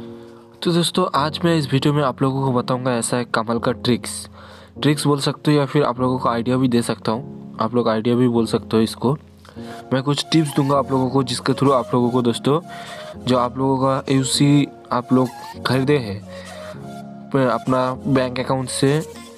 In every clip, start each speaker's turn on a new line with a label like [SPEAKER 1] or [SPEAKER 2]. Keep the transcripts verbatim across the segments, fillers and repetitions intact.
[SPEAKER 1] तो दोस्तों आज मैं इस वीडियो में आप लोगों को बताऊंगा ऐसा है कमाल का ट्रिक्स ट्रिक्स बोल सकते हो या फिर आप लोगों को आइडिया भी दे सकता हूँ। आप लोग आइडिया भी बोल सकते हो इसको। मैं कुछ टिप्स दूंगा आप लोगों को जिसके थ्रू आप लोगों को दोस्तों जो आप लोगों का यूसी आप लोग खरीदे हैं अपना बैंक अकाउंट से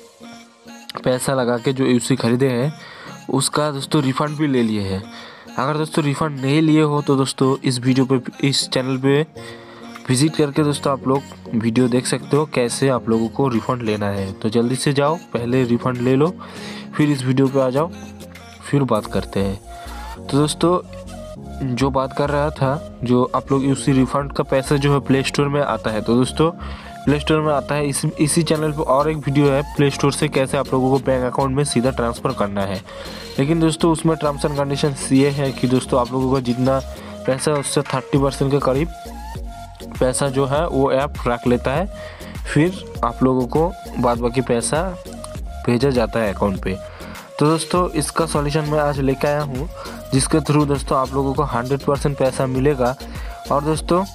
[SPEAKER 1] पैसा लगा के जो यूसी खरीदे हैं उसका दोस्तों रिफ़ंड भी ले लिए हैं। अगर दोस्तों रिफ़ंड नहीं लिए हो तो दोस्तों इस वीडियो पे इस चैनल पे विज़िट करके दोस्तों आप लोग वीडियो देख सकते हो कैसे आप लोगों को रिफ़ंड लेना है। तो जल्दी से जाओ, पहले रिफ़ंड ले लो, फिर इस वीडियो पे आ जाओ, फिर बात करते हैं। तो दोस्तों जो बात कर रहा था, जो आप लोग उसी रिफ़ंड का पैसा जो है प्ले स्टोर में आता है। तो दोस्तों प्ले स्टोर में आता है, इस इसी चैनल पर और एक वीडियो है प्ले स्टोर से कैसे आप लोगों को बैंक अकाउंट में सीधा ट्रांसफ़र करना है। लेकिन दोस्तों उसमें टर्म्स एंड कंडीशन ये है कि दोस्तों आप लोगों का जितना पैसा है उससे थर्टी परसेंट के करीब पैसा जो है वो ऐप रख लेता है, फिर आप लोगों को बाद बाकी पैसा भेजा जाता है अकाउंट पे। तो दोस्तों इसका सॉल्यूशन मैं आज लेके आया हूँ जिसके थ्रू दोस्तों आप लोगों को हंड्रेड परसेंट पैसा मिलेगा और दोस्तों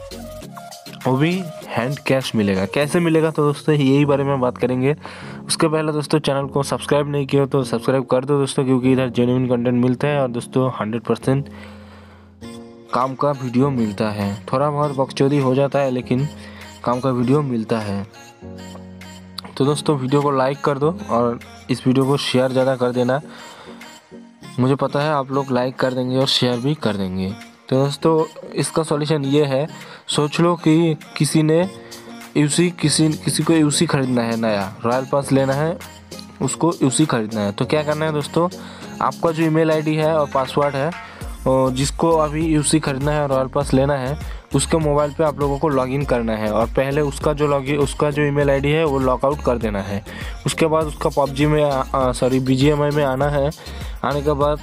[SPEAKER 1] वो भी हैंड कैश मिलेगा। कैसे मिलेगा तो दोस्तों यही बारे में बात करेंगे। उसके पहले दोस्तों चैनल को सब्सक्राइब नहीं किया तो सब्सक्राइब कर दो दोस्तों, क्योंकि इधर जेन्युइन कंटेंट मिलता है और दोस्तों हंड्रेड परसेंट काम का वीडियो मिलता है। थोड़ा बहुत बकचोदी हो जाता है लेकिन काम का वीडियो मिलता है। तो दोस्तों वीडियो को लाइक कर दो और इस वीडियो को शेयर ज़्यादा कर देना। मुझे पता है आप लोग लाइक कर देंगे और शेयर भी कर देंगे। तो दोस्तों इसका सॉल्यूशन ये है, सोच लो कि किसी ने यूसी किसी किसी को यूसी खरीदना है, नया रॉयल पास लेना है, उसको यूसी खरीदना है। तो क्या करना है दोस्तों, आपका जो ईमेल आईडी है और पासवर्ड है और जिसको अभी यूसी खरीदना है और रॉयल पास लेना है उसके मोबाइल पे आप लोगों को लॉगिन करना है और पहले उसका जो लॉगिन उसका जो ईमेल आईडी है वो लॉकआउट कर देना है। उसके बाद उसका पबजी में सॉरी बीजीएमआई में आना है। आने के बाद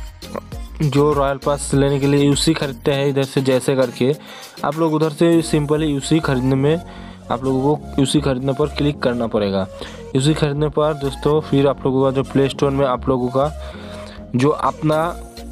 [SPEAKER 1] जो रॉयल पास लेने के लिए यूसी खरीदते हैं इधर से जैसे करके आप लोग उधर से सिंपली यूसी खरीदने में आप लोगों को यूसी खरीदने पर क्लिक करना पड़ेगा। यूसी खरीदने पर दोस्तों फिर आप लोगों का जो प्ले स्टोर में आप लोगों का जो अपना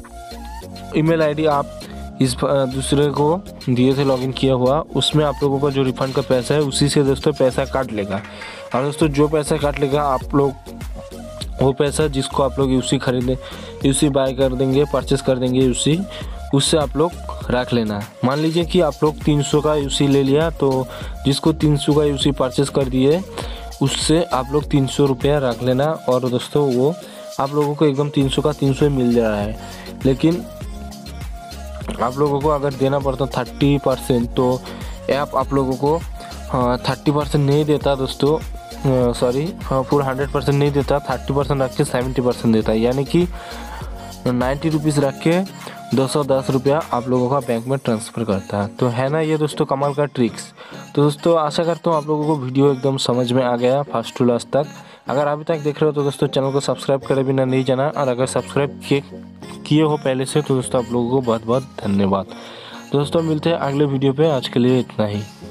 [SPEAKER 1] ईमेल आईडी आप इस दूसरे को दिए थे लॉगिन किया हुआ, उसमें आप लोगों का जो रिफ़ंड का पैसा है उसी से दोस्तों पैसा काट लेगा। और दोस्तों जो पैसा काट लेगा आप लोग वो पैसा जिसको आप लोग यूसी खरीदे यूसी बाय कर देंगे, परचेस कर देंगे यूसी, उससे आप लोग रख लेना। मान लीजिए कि आप लोग तीन सौ का यूसी ले लिया तो जिसको तीन सौ का यूसी परचेस कर दिए उससे आप लोग तीन सौ रुपया रख लेना। और दोस्तों वो आप लोगों को एकदम तीन सौ का तीन सौ मिल जा रहा है। लेकिन आप लोगों को अगर देना पड़ता थर्टी परसेंट तो ऐप आप लोगों को थर्टी परसेंट नहीं देता दोस्तों, सॉरी फुल हंड्रेड परसेंट नहीं देता, थर्टी परसेंट रख के सेवेंटी परसेंट देता है, यानी कि नाइन्टी रुपीज़ रख के दो सौ दस रुपया आप लोगों का बैंक में ट्रांसफ़र करता है। तो है ना ये दोस्तों कमाल का ट्रिक्स। तो दोस्तों आशा करता हूँ आप लोगों को वीडियो एकदम समझ में आ गया फर्स्ट टू लास्ट तक। अगर अभी तक देख रहे हो तो दोस्तों चैनल को सब्सक्राइब करे बिना नहीं जाना, और अगर सब्सक्राइब किए किए हो पहले से तो दोस्तों आप लोगों को बहुत बहुत धन्यवाद। दोस्तों मिलते हैं अगले वीडियो पे, आज के लिए इतना ही।